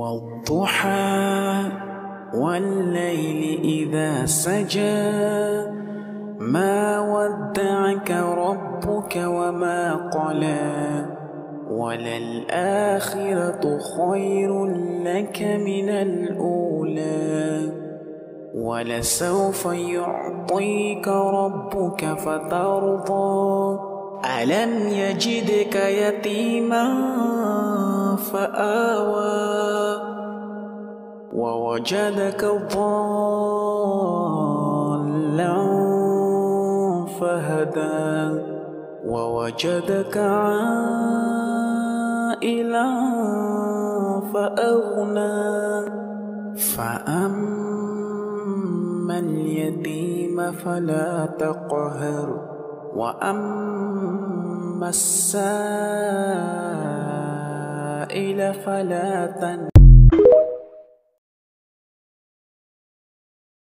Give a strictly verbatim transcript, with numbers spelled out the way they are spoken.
والضحى والليل إذا سجى ما ودعك ربك وما قلى وللآخرة خير لك من الأولى ولسوف يعطيك ربك فترضى ألم يجدك يتيما فآوى ووجدك ضالا فهدى ووجدك عائلا فأغنى فأما اليتيم فلا تقهر وأما السائل فلا تنهر.